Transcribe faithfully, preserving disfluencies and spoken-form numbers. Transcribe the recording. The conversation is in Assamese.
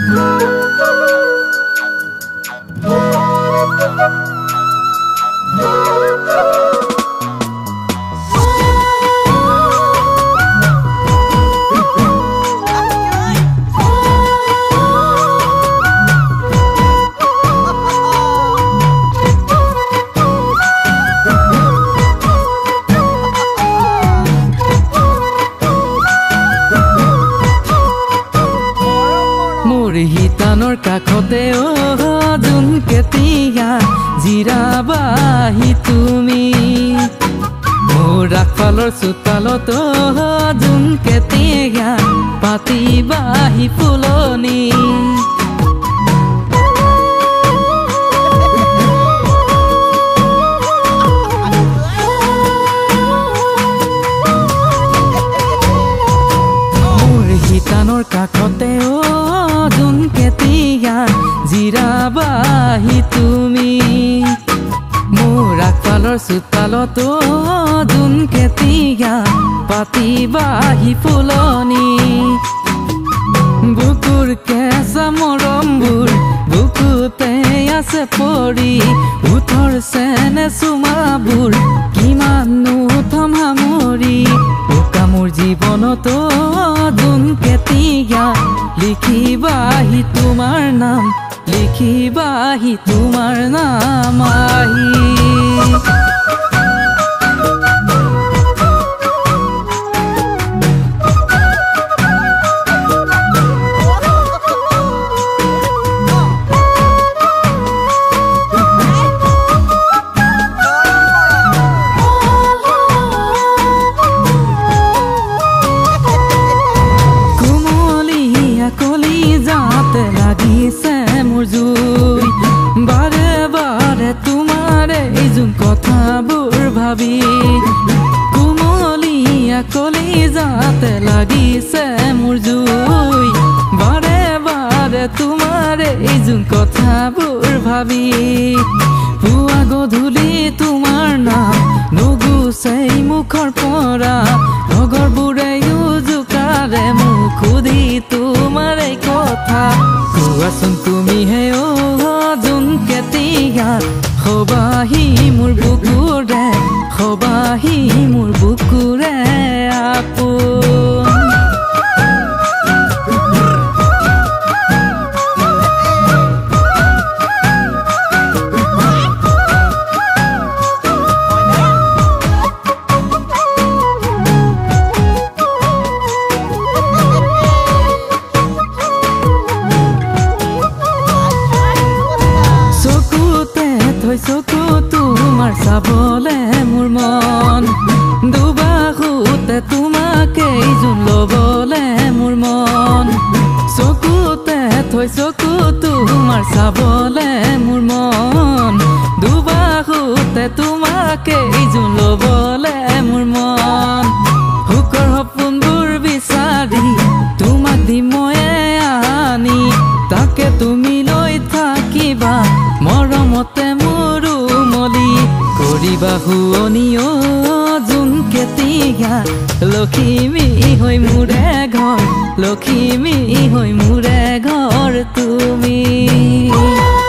হিতানৰ কাষতে অ যোন কেতিয়া জিৰাবাহি তুমি মোৰ আগফালৰ চোতালত যোন কেতিয়া পাতিবাহি ফুলনি মোৰ হিতানৰ কাষতে অ যোন কেতিয়া জিৰাবাহি তুমি মোৰ আগফালৰ চোতালত যোন কেতিয়া পাতিবাহি ফুলনি বুকুৰ কেঁচা মৰমবোৰ বুকুতে আছে পৰি উঠৰ চেনে চুমাবোৰ কিমাননো থম সামৰি উকা মোৰ জীৱনত যোন কেতিয়া লিখিবাহি তোমাৰ নাম লিখিবাহি তোমাৰ নাম আহি বাৰে বাৰে তোমাৰে যোন কথাবোৰ ভাবি কুমলীয়া কলিজাতে লাগিছে মোৰ জুই বাৰে বাৰে তোমাৰে যোন কথাবোৰ ভাবি পুৱা গধূলি তোমাৰ নাম নুগুচাই মুখৰ পৰা লগৰবোৰে জোকাৰে মোক সুধি তোমাৰে কথা কোৱাচোন তুমিহে অ যোন কেতিয়া সবাহি মোৰ বুকুৰে সবাহি মোৰ বুকুৰে আপোন চকু তোমাৰ চাবলে মোৰ মন দুবাহুতে তোমাকে যোন ল'বলে মোৰ মন চকুতে থৈ চকু তোমাৰ চাবলে মোৰ মন দুবাহুতে তোমাকে যোন ল'বলে মোৰ মন হুকৰ সপোনবোৰ বিচাৰি তোমাক দি ময়ে আনি তাকে তুমি লৈ থাকিবা মৰমতে কৰিবা শুৱনি অ যোন কেতিয়া লখিমী হৈ মোৰে ঘৰ লখিমী হৈ মোৰে ঘৰ তুমি